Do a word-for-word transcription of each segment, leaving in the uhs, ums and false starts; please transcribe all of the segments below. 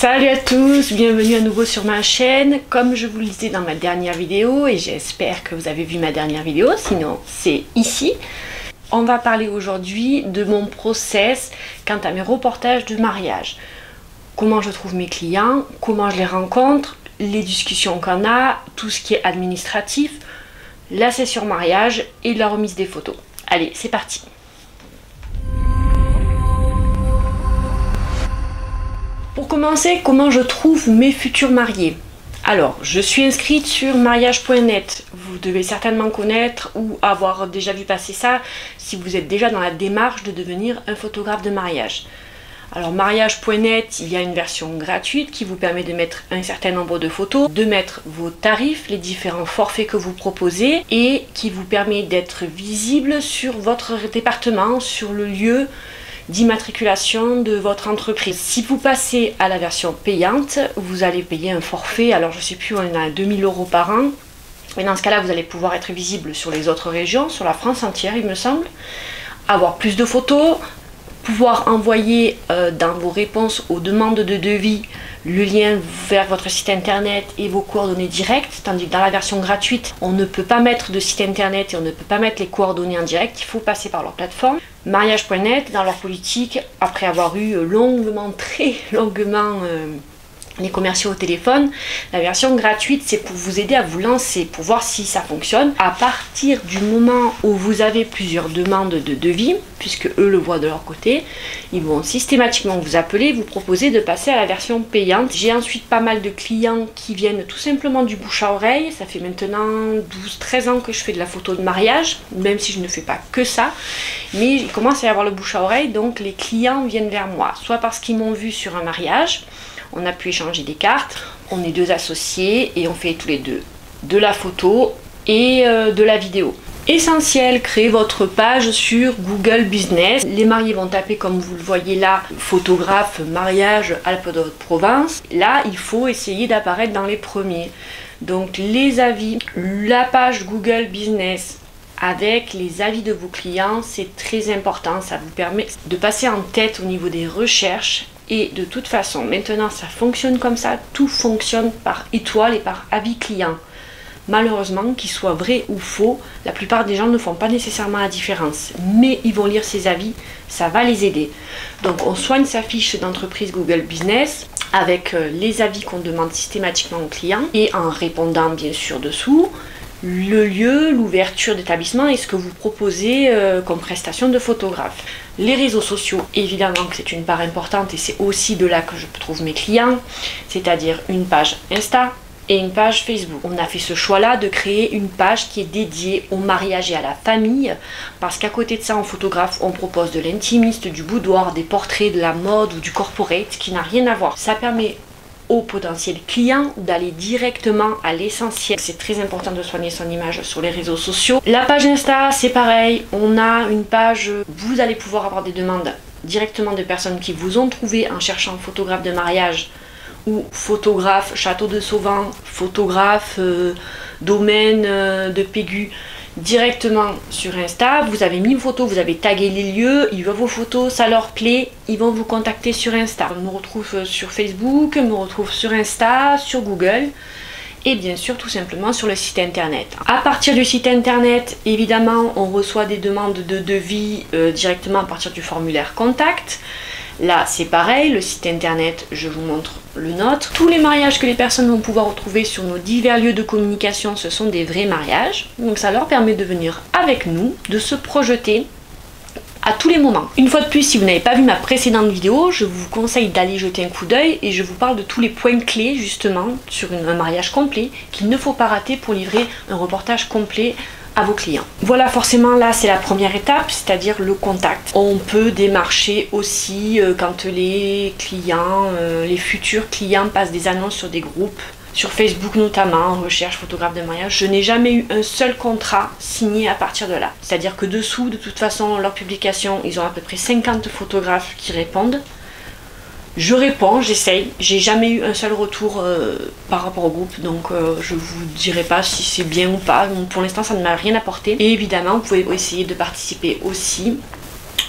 Salut à tous, bienvenue à nouveau sur ma chaîne. Comme je vous le disais dans ma dernière vidéo, et j'espère que vous avez vu ma dernière vidéo, sinon c'est ici. On va parler aujourd'hui de mon process quant à mes reportages de mariage. Comment je trouve mes clients, comment je les rencontre, les discussions qu'on a, tout ce qui est administratif, la session mariage et la remise des photos. Allez, c'est parti. Pour commencer, comment je trouve mes futurs mariés? Alors, je suis inscrite sur mariage point net. Vous devez certainement connaître ou avoir déjà vu passer ça si vous êtes déjà dans la démarche de devenir un photographe de mariage. Alors, mariage point net, il y a une version gratuite qui vous permet de mettre un certain nombre de photos, de mettre vos tarifs, les différents forfaits que vous proposez et qui vous permet d'être visible sur votre département, sur le lieu d'immatriculation de votre entreprise. Si vous passez à la version payante, vous allez payer un forfait, alors je sais plus, on a deux mille euros par an, et dans ce cas là vous allez pouvoir être visible sur les autres régions, sur la France entière il me semble, avoir plus de photos, pouvoir envoyer euh, dans vos réponses aux demandes de devis le lien vers votre site internet et vos coordonnées directes, tandis que dans la version gratuite, on ne peut pas mettre de site internet et on ne peut pas mettre les coordonnées en direct, il faut passer par leur plateforme. mariage point net, dans leur politique, après avoir eu longuement, très longuement euh, les commerciaux au téléphone, la version gratuite c'est pour vous aider à vous lancer, pour voir si ça fonctionne. À partir du moment où vous avez plusieurs demandes de devis, puisque eux le voient de leur côté, ils vont systématiquement vous appeler, vous proposer de passer à la version payante. J'ai ensuite pas mal de clients qui viennent tout simplement du bouche à oreille. Ça fait maintenant douze treize ans que je fais de la photo de mariage, même si je ne fais pas que ça, mais il commence à y avoir le bouche à oreille, donc les clients viennent vers moi, soit parce qu'ils m'ont vu sur un mariage, on a pu échanger des cartes, on est deux associés et on fait tous les deux de la photo et euh, de la vidéo. Essentiel, créez votre page sur Google Business. Les mariés vont taper, comme vous le voyez là, photographe, mariage, Alpes de Haute-Provence. Là, il faut essayer d'apparaître dans les premiers. Donc les avis, la page Google Business avec les avis de vos clients, c'est très important. Ça vous permet de passer en tête au niveau des recherches. Et de toute façon, maintenant ça fonctionne comme ça, tout fonctionne par étoile et par avis client. Malheureusement, qu'il soit vrai ou faux, la plupart des gens ne font pas nécessairement la différence. Mais ils vont lire ces avis, ça va les aider. Donc on soigne sa fiche d'entreprise Google Business avec les avis qu'on demande systématiquement aux clients et en répondant bien sûr dessous le lieu, l'ouverture d'établissement et ce que vous proposez euh, comme prestation de photographe. Les réseaux sociaux, évidemment que c'est une part importante et c'est aussi de là que je trouve mes clients, c'est-à-dire une page Insta et une page Facebook. On a fait ce choix-là de créer une page qui est dédiée au mariage et à la famille, parce qu'à côté de ça, en photographe, on propose de l'intimiste, du boudoir, des portraits, de la mode ou du corporate, qui n'a rien à voir. Ça permet aux potentiels clients d'aller directement à l'essentiel. C'est très important de soigner son image sur les réseaux sociaux. La page Insta, c'est pareil. On a une page, vous allez pouvoir avoir des demandes directement de personnes qui vous ont trouvé en cherchant photographe de mariage ou photographe château de Sauvent, photographe euh, domaine euh, de Pégu, directement sur Insta. Vous avez mis une photo, vous avez tagué les lieux, ils voient vos photos, ça leur plaît, ils vont vous contacter sur Insta. On me retrouve sur Facebook, on me retrouve sur Insta, sur Google et bien sûr tout simplement sur le site internet. À partir du site internet, évidemment, on reçoit des demandes de devis euh, directement à partir du formulaire contact. Là, c'est pareil, le site internet, je vous montre le nôtre. Tous les mariages que les personnes vont pouvoir retrouver sur nos divers lieux de communication, ce sont des vrais mariages. Donc ça leur permet de venir avec nous, de se projeter à tous les moments. Une fois de plus, si vous n'avez pas vu ma précédente vidéo, je vous conseille d'aller jeter un coup d'œil et je vous parle de tous les points clés justement sur une, un mariage complet qu'il ne faut pas rater pour livrer un reportage complet à vos clients. Voilà, forcément là c'est la première étape, c'est-à-dire le contact. On peut démarcher aussi euh, quand les clients, euh, les futurs clients passent des annonces sur des groupes, sur Facebook notamment, recherche photographe de mariage. Je n'ai jamais eu un seul contrat signé à partir de là. C'est-à-dire que dessous, de toute façon, leur publication, ils ont à peu près cinquante photographes qui répondent. Je réponds, j'essaye, j'ai jamais eu un seul retour euh, par rapport au groupe, donc euh, je vous dirai pas si c'est bien ou pas, donc pour l'instant ça ne m'a rien apporté. Et évidemment vous pouvez essayer de participer aussi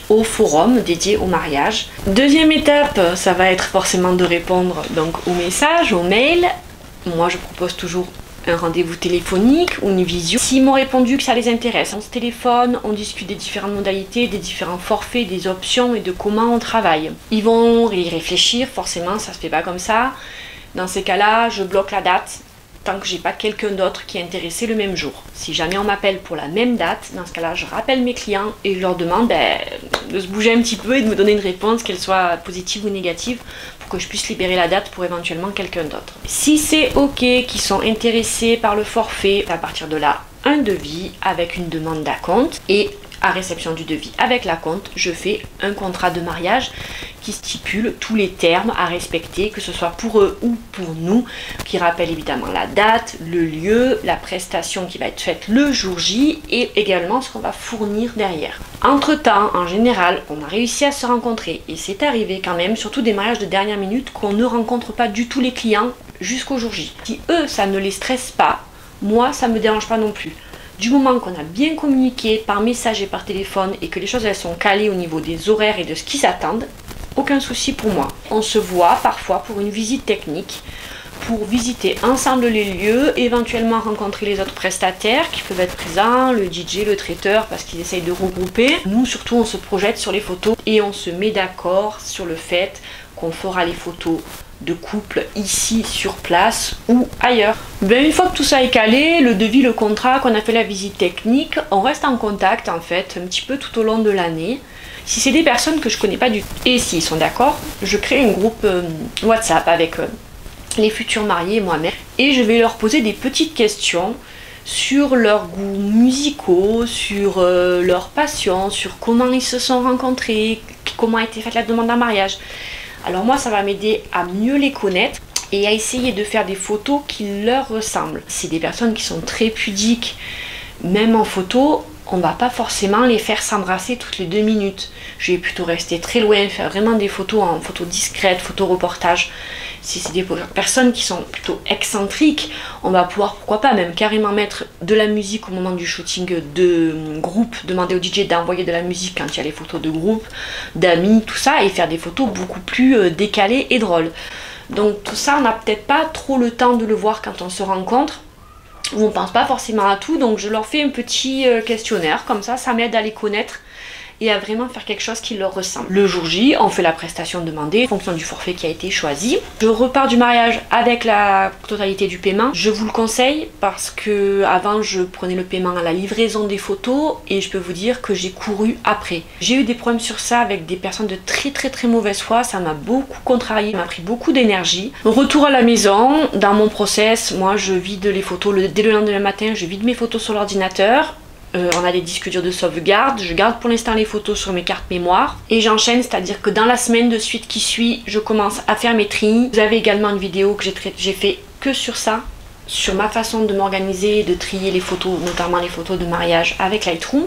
au forum dédié au mariage. Deuxième étape, ça va être forcément de répondre donc aux messages, aux mails. Moi je propose toujours un rendez-vous téléphonique ou une visio. S'ils m'ont répondu que ça les intéresse, on se téléphone, on discute des différentes modalités, des différents forfaits, des options et de comment on travaille. Ils vont y réfléchir, forcément ça se fait pas comme ça. Dans ces cas-là, je bloque la date tant que j'ai pas quelqu'un d'autre qui est intéressé le même jour. Si jamais on m'appelle pour la même date, dans ce cas-là, je rappelle mes clients et je leur demande ben, de se bouger un petit peu et de me donner une réponse, qu'elle soit positive ou négative, pour que je puisse libérer la date pour éventuellement quelqu'un d'autre. Si c'est ok, qu'ils sont intéressés par le forfait, à partir de là, un devis avec une demande d'acompte et à réception du devis avec l'acompte, je fais un contrat de mariage qui stipule tous les termes à respecter, que ce soit pour eux ou pour nous, qui rappelle évidemment la date, le lieu, la prestation qui va être faite le jour J et également ce qu'on va fournir derrière. Entre temps, en général, on a réussi à se rencontrer et c'est arrivé quand même, surtout des mariages de dernière minute, qu'on ne rencontre pas du tout les clients jusqu'au jour J. Si eux, ça ne les stresse pas, moi, ça me dérange pas non plus. Du moment qu'on a bien communiqué par message et par téléphone et que les choses elles sont calées au niveau des horaires et de ce qu'ils attendent, aucun souci pour moi. On se voit parfois pour une visite technique, pour visiter ensemble les lieux, éventuellement rencontrer les autres prestataires qui peuvent être présents, le D J, le traiteur, parce qu'ils essayent de regrouper. Nous surtout on se projette sur les photos et on se met d'accord sur le fait qu'on fera les photos de couple ici sur place ou ailleurs. Ben, une fois que tout ça est calé, le devis, le contrat, qu'on a fait la visite technique, on reste en contact en fait un petit peu tout au long de l'année. Si c'est des personnes que je connais pas du tout et s'ils sont d'accord, je crée un groupe euh, WhatsApp avec euh, les futurs mariés et moi-même et je vais leur poser des petites questions sur leurs goûts musicaux, sur euh, leur passion, sur comment ils se sont rencontrés, comment a été faite la demande en mariage. Alors moi ça va m'aider à mieux les connaître et à essayer de faire des photos qui leur ressemblent. C'est des personnes qui sont très pudiques, même en photo, on va pas forcément les faire s'embrasser toutes les deux minutes. Je vais plutôt rester très loin, faire vraiment des photos en photo discrète, photo reportage. Si c'est des personnes qui sont plutôt excentriques, on va pouvoir, pourquoi pas, même carrément mettre de la musique au moment du shooting de groupe, demander au D J d'envoyer de la musique quand il y a les photos de groupe, d'amis, tout ça, et faire des photos beaucoup plus décalées et drôles. Donc tout ça, on n'a peut-être pas trop le temps de le voir quand on se rencontre, ou on pense pas forcément à tout, donc je leur fais un petit questionnaire, comme ça, ça m'aide à les connaître et à vraiment faire quelque chose qui leur ressemble. Le jour J, on fait la prestation demandée en fonction du forfait qui a été choisi. Je repars du mariage avec la totalité du paiement. Je vous le conseille parce que avant je prenais le paiement à la livraison des photos et je peux vous dire que j'ai couru après. J'ai eu des problèmes sur ça avec des personnes de très très très mauvaise foi, ça m'a beaucoup contrarié, ça m'a pris beaucoup d'énergie. Retour à la maison, dans mon process, moi je vide les photos, le, dès le lendemain matin je vide mes photos sur l'ordinateur. Euh, on a des disques durs de sauvegarde, je garde pour l'instant les photos sur mes cartes mémoire et j'enchaîne, c'est-à-dire que dans la semaine de suite qui suit, je commence à faire mes tris. Vous avez également une vidéo que j'ai fait que sur ça, sur ma façon de m'organiser et de trier les photos, notamment les photos de mariage avec Lightroom.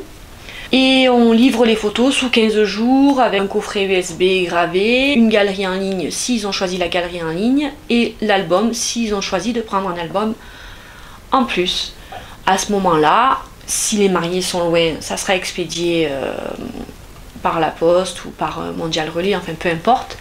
Et on livre les photos sous quinze jours avec un coffret U S B gravé, une galerie en ligne s'ils ont choisi la galerie en ligne et l'album s'ils ont choisi de prendre un album en plus. À ce moment-là, si les mariés sont loin, ça sera expédié euh, par la poste ou par euh, Mondial Relais, enfin peu importe.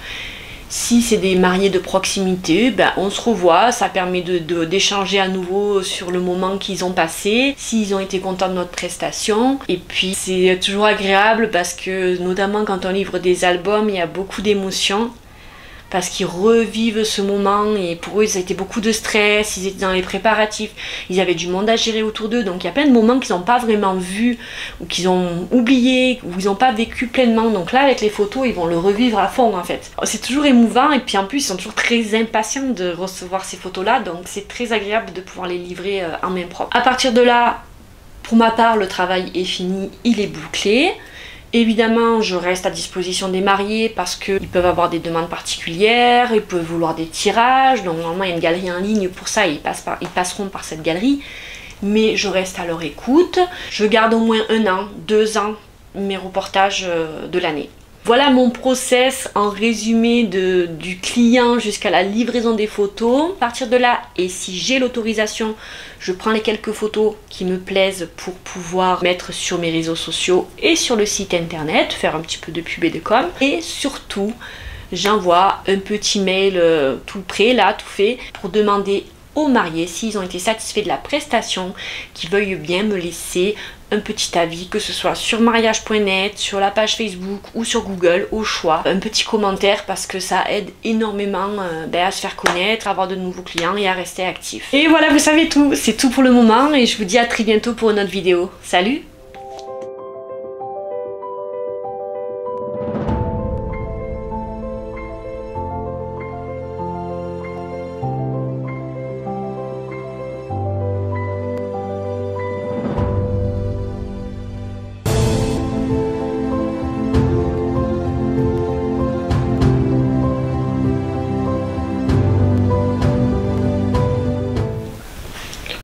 Si c'est des mariés de proximité, ben, on se revoit, ça permet de, de, d'échanger à nouveau sur le moment qu'ils ont passé, s'ils ont été contents de notre prestation. Et puis c'est toujours agréable parce que notamment quand on livre des albums, il y a beaucoup d'émotions. Parce qu'ils revivent ce moment et pour eux ça a été beaucoup de stress, ils étaient dans les préparatifs, ils avaient du monde à gérer autour d'eux, donc il y a plein de moments qu'ils n'ont pas vraiment vus ou qu'ils ont oubliés ou ils n'ont pas vécu pleinement, donc là avec les photos ils vont le revivre à fond en fait. C'est toujours émouvant et puis en plus ils sont toujours très impatients de recevoir ces photos là, donc c'est très agréable de pouvoir les livrer en main propre. À partir de là, pour ma part le travail est fini, il est bouclé. Évidemment, je reste à disposition des mariés parce qu'ils peuvent avoir des demandes particulières, ils peuvent vouloir des tirages, donc normalement il y a une galerie en ligne pour ça et ils, passent par, ils passeront par cette galerie. Mais je reste à leur écoute. Je garde au moins un an, deux ans mes reportages de l'année. Voilà mon process en résumé de, du client jusqu'à la livraison des photos. À partir de là, et si j'ai l'autorisation, je prends les quelques photos qui me plaisent pour pouvoir mettre sur mes réseaux sociaux et sur le site internet, faire un petit peu de pub et de com. Et surtout, j'envoie un petit mail euh, tout prêt, là, tout fait, pour demander aux mariés s'ils ont été satisfaits de la prestation, qu'ils veuillent bien me laisser un petit avis, que ce soit sur mariage point net, sur la page Facebook ou sur Google, au choix. Un petit commentaire parce que ça aide énormément euh, ben, à se faire connaître, à avoir de nouveaux clients et à rester actif. Et voilà, vous savez tout, c'est tout pour le moment et je vous dis à très bientôt pour une autre vidéo. Salut!